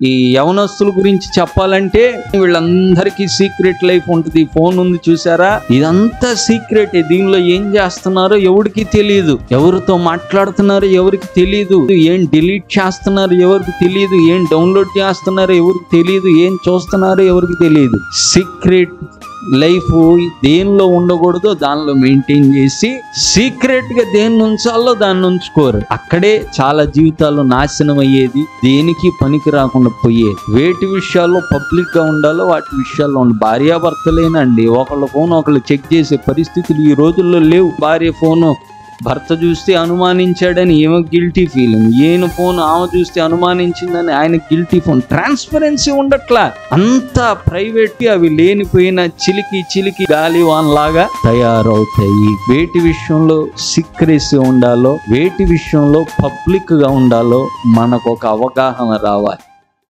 ఈ యవనస్తుల గురించి చెప్పాలంటే వీళ్ళందరికీ సీక్రెట్ లైఫ్ ఉంటుంది. ఫోన్ ఉంది చూసారా, ఇదంతా సీక్రెట్. దీనిలో ఏం చేస్తున్నారో ఎవరికి తెలియదు, ఎవరితో మాట్లాడుతున్నారో ఎవరికి తెలియదు, ఏం డిలీట్ చేస్తున్నారో ఎవరికి తెలియదు, ఏం డౌన్లోడ్ చేస్తున్నారో ఎవరికి తెలియదు, ఏం చూస్తున్నారో ఎవరికి తెలియదు. సీక్రెట్ లైఫ్ దేనిలో ఉండకూడదో దానిలో మెయింటైన్ చేసి సీక్రెట్ గా దేన్ని ఉంచాలో దాన్ని ఉంచుకోరు. అక్కడే చాలా జీవితాలు నాశనం అయ్యేది, దేనికి పనికి రాకుండా పోయేది. వేటి విషయాల్లో పబ్లిక్ గా ఉండాలో వాటి విషయాల్లో ఉండాలి. భార్యాభర్తలేనండి, ఒకళ్ళ ఫోన్ ఒకళ్ళు చెక్ చేసే పరిస్థితులు ఈ రోజుల్లో లేవు. భార్య ఫోను భర్త చూస్తే అనుమానించాడని ఏమో గిల్టీ ఫీలింగ్, ఈయన ఫోన్ ఆమె చూస్తే అనుమానించిందని ఆయన గిల్టీ ఫోన్. ట్రాన్స్పరెన్సీ ఉండట్లా, అంతా ప్రైవేట్. అవి లేనిపోయిన చిలికి గాలి వాన్ లాగా తయారవుతాయి. వేటి విషయంలో సీక్రెసీ ఉండాలో, వేటి విషయంలో పబ్లిక్ గా ఉండాలో మనకు ఒక అవగాహన రావాలి.